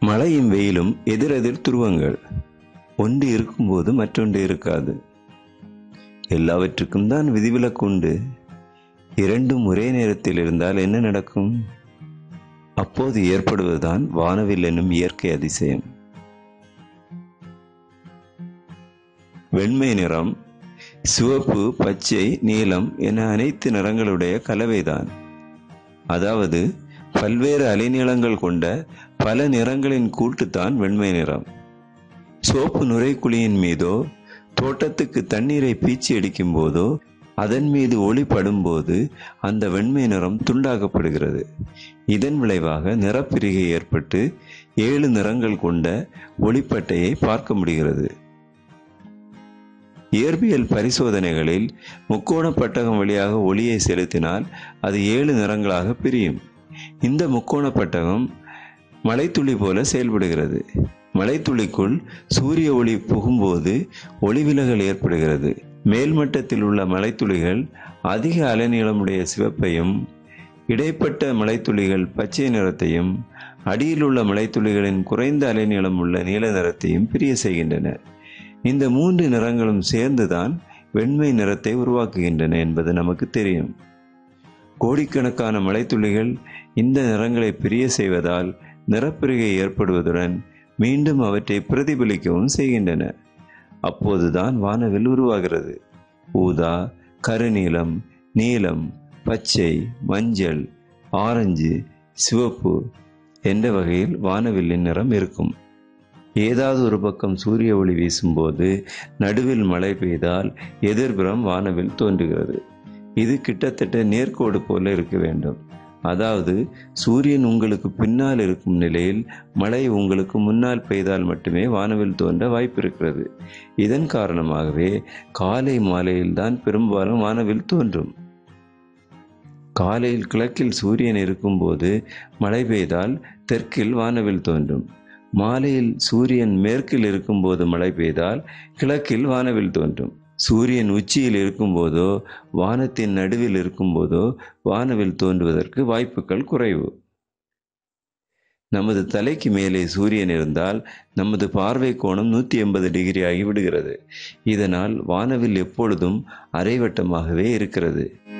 மழையும் வெயிலும் எதிரெதிர் துருவங்கள். ஒன்று இருக்கும்போது மற்றொன்று இருக்காது. எல்லாவற்றுக்கும் தான் விதிவிலக்கு உண்டு. இரண்டும் ஒரே நேரத்தில் இருந்தால் என்ன நடக்கும்? அப்போது ஏற்படுவதுதான் வானவில் என்னும் இயற்கை அதிசயம். வெண்மை நிறம் சிவப்பு, பச்சை, நீலம் என அனைத்து நிறங்களுடைய கலவைதான். அதாவது பல்வேறு அலைநீளங்கள் கொண்ட பல நிறங்களின் கூட்டுத்தான் வெண்மை நிறம். சோப்பு நுரைக்குழியின் மீதோ தோட்டத்துக்கு தண்ணீரை பீச்சி அடிக்கும் போதோ அதன் மீது ஒளி படும்போது அந்த வெண்மை நிறம் துண்டாக்கப்படுகிறது. இதன் விளைவாக நிறப்பிரிகை ஏற்பட்டு 7 நிறங்கள் கொண்ட ஒளிப்பட்டையை பார்க்க முடிகிறது. இயற்பியல் பரிசோதனைகளில் முக்கோண பட்டகம் வழியாக ஒளியை செலுத்தினால் அது 7 நிறங்களாக பிரியும். இந்த முக்கோண பட்டகம் மழைத்துளி போல செயல்படுகிறது. மழைத்துளிக்குள் சூரிய ஒளி புகும்போது ஒளிவிலகல் ஏற்படுகிறது. மேல்மட்டத்தில் உள்ள மழைத்துளிகள் அதிக அலைநீளமுடைய சிவப்பையும், இடைப்பட்ட மழைத்துளிகள் பச்சை நிறத்தையும், அடியில் உள்ள மழைத்துளிகளின் குறைந்த அலைநீளம் உள்ள நீல நிறத்தையும் பிரிய செய்கின்றன. இந்த 3 நிறங்களும் சேர்ந்துதான் வெண்மை நிறத்தை உருவாக்குகின்றன என்பது நமக்கு தெரியும். கோடிக்கணக்கான மழைத்துளிகள் இந்த நிறங்களை பிரிய செய்வதால் நிறப்பிரிகை ஏற்படுவதுடன் மீண்டும் அவற்றை பிரதிபலிக்கவும் செய்கின்றன. அப்போதுதான் வானவில் உருவாகிறது. ஊதா, கருநீலம், நீலம், பச்சை, மஞ்சள், ஆரஞ்சு, சிவப்பு என்ற வகையில் வானவில்லின் நிறம் இருக்கும். ஏதாவது ஒரு பக்கம் சூரிய ஒளி வீசும்போது நடுவில் மழை பெய்தால் எதிர்புறம் வானவில் தோன்றுகிறது. இது கிட்டத்தட்ட நேர்கோடு போல இருக்க வேண்டும். அதாவது சூரியன் உங்களுக்கு பின்னால் இருக்கும் நிலையில் மழை உங்களுக்கு முன்னால் பெய்தால் மட்டுமே வானவில் தோன்ற வாய்ப்பு இருக்கிறது. இதன் காரணமாகவே காலை மாலையில் தான் பெரும்பாலும் வானவில் தோன்றும். காலையில் கிழக்கில் சூரியன் இருக்கும்போது மழை பெய்தால் தெற்கில் வானவில் தோன்றும். மாலையில் சூரியன் மேற்கில் இருக்கும்போது மழை பெய்தால் கிழக்கில் வானவில் தோன்றும். சூரியன் உச்சியில் இருக்கும்போதோ வானத்தின் நடுவில் இருக்கும்போதோ வானவில் தோன்றுவதற்கு வாய்ப்புகள் குறைவு. நமது தலைக்கு மேலே சூரியன் இருந்தால் நமது பார்வை கோணம் 180 டிகிரி ஆகி விடுகிறது. இதனால் வானவில் எப்பொழுதும் அரைவட்டமாகவே இருக்கிறது.